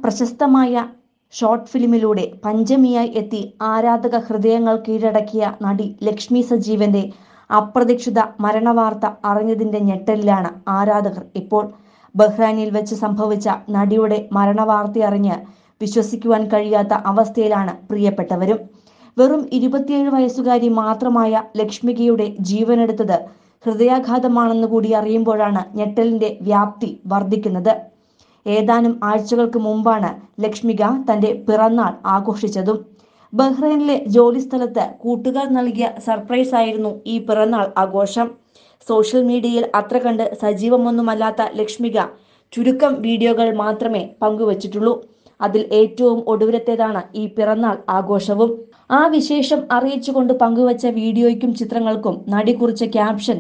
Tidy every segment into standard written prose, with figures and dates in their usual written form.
പ്രശസ്തമായ ഷോർട്ട് ഫിലിമിലൂടെ പഞ്ചമിയായി എത്തി ആരാധക ഹൃദയങ്ങൾ കീഴടക്കിയ നടി ലക്ഷ്മി സജീവന്റെ അപ്രതീക്ഷിത മരണവാർത്ത അറിഞ്ഞതിന്റെ ഞെട്ടലിലാണ് ആരാധകർ ഇപ്പോൾ. ബഹ്റൈനിൽ വെച്ച് സംഭവിച്ച നടിയുടെ മരണവാർത്തയറിഞ്ഞ് വിശ്വസിക്കുവാൻ കഴിയാത്ത അവസ്ഥയിലാണ് പ്രിയപ്പെട്ടവരും. വെറും 27 വയസ്സുകാരി മാത്രമായ ലക്ഷ്മികയുടെ ജീവനെടുത്തത് ഹൃദയാഘാതമാണെന്ന് കൂടി അറിയുമ്പോഴാണ് ഞെട്ടലിന്റെ വ്യാപ്തി വർദ്ധിക്കുന്നത്. ഏതാനും ആഴ്ചകൾക്ക് മുമ്പാണ് ലക്ഷ്മിക തന്റെ പിറന്നാൾ ആഘോഷിച്ചതും. ബഹ്റൈനിലെ ജോലിസ്ഥലത്ത് കൂട്ടുകാർ നൽകിയ സർപ്രൈസ് ആയിരുന്നു ഈ പിറന്നാൾ ആഘോഷം. സോഷ്യൽ മീഡിയയിൽ അത്ര കണ്ട് സജീവമൊന്നുമല്ലാത്ത ലക്ഷ്മിക ചുരുക്കം വീഡിയോകൾ മാത്രമേ പങ്കുവച്ചിട്ടുള്ളൂ. അതിൽ ഏറ്റവും ഒടുവിലത്തേതാണ് ഈ പിറന്നാൾ ആഘോഷവും. ആ വിശേഷം അറിയിച്ചുകൊണ്ട് പങ്കുവച്ച വീഡിയോയ്ക്കും ചിത്രങ്ങൾക്കും നടി കുറിച്ച ക്യാപ്ഷൻ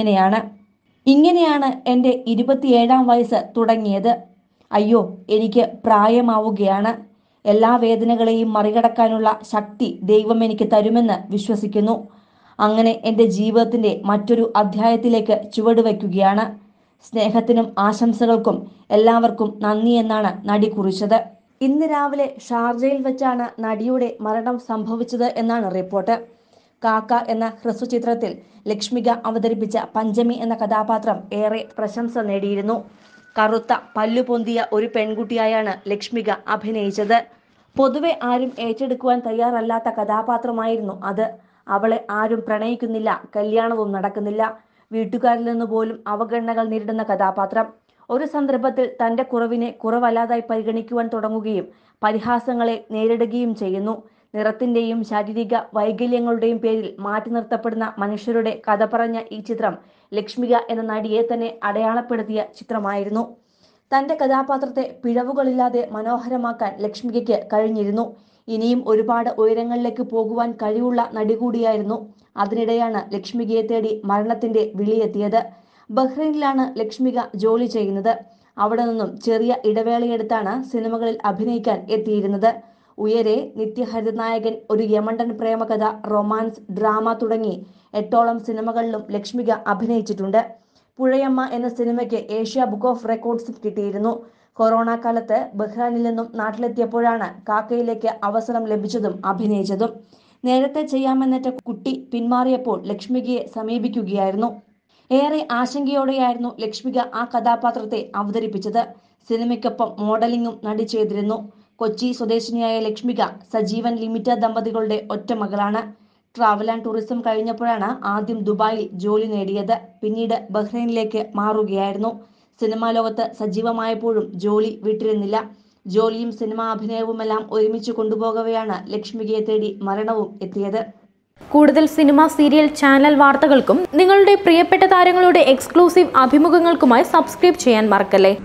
ഇങ്ങനെയാണ് എൻ്റെ 27ാം വയസ്സ് തുടങ്ങിയത്. അയ്യോ, എനിക്ക് പ്രായമാവുകയാണ്. എല്ലാ വേദനകളെയും മറികടക്കാനുള്ള ശക്തി ദൈവം എനിക്ക് തരുമെന്ന് വിശ്വസിക്കുന്നു. അങ്ങനെ എൻ്റെ ജീവിതത്തിൻ്റെ മറ്റൊരു അധ്യായത്തിലേക്ക് ചുവടുവയ്ക്കുകയാണ്. സ്നേഹത്തിനും ആശംസകൾക്കും എല്ലാവർക്കും നന്ദി എന്നാണ് നടി കുറിച്ചത്. ഇന്ന് രാവിലെ ഷാർജയിൽ വെച്ചാണ് നടിയുടെ മരണം സംഭവിച്ചത് എന്നാണ് റിപ്പോർട്ട്. കാക്ക എന്ന ഹ്രസ്വചിത്രത്തിൽ ലക്ഷ്മിക അവതരിപ്പിച്ച പഞ്ചമി എന്ന കഥാപാത്രം ഏറെ പ്രശംസ നേടിയിരുന്നു. കറുത്ത പല്ലുപൊന്തിയ ഒരു പെൺകുട്ടിയായാണ് ലക്ഷ്മിക അഭിനയിച്ചത്. പൊതുവെ ആരും ഏറ്റെടുക്കുവാൻ തയ്യാറല്ലാത്ത കഥാപാത്രമായിരുന്നു അത്. അവളെ ആരും പ്രണയിക്കുന്നില്ല, കല്യാണവും നടക്കുന്നില്ല. വീട്ടുകാരിൽ നിന്ന് പോലും അവഗണനകൾ നേരിടുന്ന കഥാപാത്രം. ഒരു സന്ദർഭത്തിൽ തന്റെ കുറവിനെ കുറവല്ലാതായി പരിഗണിക്കുവാൻ തുടങ്ങുകയും പരിഹാസങ്ങളെ നേരിടുകയും ചെയ്യുന്നു. നിറത്തിന്റെയും ശാരീരിക വൈകല്യങ്ങളുടെയും പേരിൽ മാറ്റി നിർത്തപ്പെടുന്ന മനുഷ്യരുടെ കഥ പറഞ്ഞ ഈ ചിത്രം ലക്ഷ്മിക എന്ന നടിയെ തന്നെ അടയാളപ്പെടുത്തിയ ചിത്രമായിരുന്നു. തന്റെ കഥാപാത്രത്തെ പിഴവുകളില്ലാതെ മനോഹരമാക്കാൻ ലക്ഷ്മികയ്ക്ക് കഴിഞ്ഞിരുന്നു. ഇനിയും ഒരുപാട് ഉയരങ്ങളിലേക്ക് പോകുവാൻ കഴിവുള്ള നടി കൂടിയായിരുന്നു. അതിനിടെയാണ് ലക്ഷ്മികയെ തേടി മരണത്തിന്റെ വിളിയെത്തിയത്. ബഹ്റൈനിലാണ് ലക്ഷ്മിക ജോലി ചെയ്യുന്നത്. അവിടെ നിന്നും ചെറിയ ഇടവേളയെടുത്താണ് സിനിമകളിൽ അഭിനയിക്കാൻ എത്തിയിരുന്നത്. ഉയരെ, നിത്യഹരിത നായകൻ, ഒരു യമണ്ടൻ പ്രേമകഥ, റൊമാൻസ്, ഡ്രാമ തുടങ്ങി 8ഓളം സിനിമകളിലും ലക്ഷ്മിക അഭിനയിച്ചിട്ടുണ്ട്. പുഴയമ്മ എന്ന സിനിമയ്ക്ക് ഏഷ്യ ബുക്ക് ഓഫ് റെക്കോർഡ്സും കിട്ടിയിരുന്നു. കൊറോണ കാലത്ത് ബഹ്റൈനിൽ നിന്നും നാട്ടിലെത്തിയപ്പോഴാണ് കാക്കയിലേക്ക് അവസരം ലഭിച്ചതും അഭിനയിച്ചതും. നേരത്തെ ചെയ്യാമെന്നേറ്റ കുട്ടി പിന്മാറിയപ്പോൾ ലക്ഷ്മികയെ സമീപിക്കുകയായിരുന്നു. ഏറെ ആശങ്കയോടെയായിരുന്നു ലക്ഷ്മിക ആ കഥാപാത്രത്തെ അവതരിപ്പിച്ചത്. സിനിമയ്ക്കൊപ്പം മോഡലിംഗും നടി ചെയ്തിരുന്നു. കൊച്ചി സ്വദേശിനിയായ ലക്ഷ്മിക സജീവൻ ലിമിറ്റഡ് ദമ്പതികളുടെ ഒറ്റ മകളാണ്. ട്രാവൽ ആൻഡ് ടൂറിസം കഴിഞ്ഞപ്പോഴാണ് ആദ്യം ദുബായിൽ ജോലി നേടിയത്. പിന്നീട് ബഹ്റൈനിലേക്ക് മാറുകയായിരുന്നു. സിനിമാ ലോകത്ത് സജീവമായപ്പോഴും ജോലി വിട്ടിരുന്നില്ല. ജോലിയും സിനിമാ അഭിനയവുമെല്ലാം ഒരുമിച്ച് കൊണ്ടുപോകവെയാണ് ലക്ഷ്മികയെ തേടി മരണവും എത്തിയത്. കൂടുതൽ സിനിമ, സീരിയൽ, ചാനൽ വാർത്തകൾക്കും നിങ്ങളുടെ പ്രിയപ്പെട്ട താരങ്ങളുടെ എക്സ്ക്ലൂസീവ് അഭിമുഖങ്ങൾക്കുമായി സബ്സ്ക്രൈബ് ചെയ്യാൻ മറക്കല്ലേ.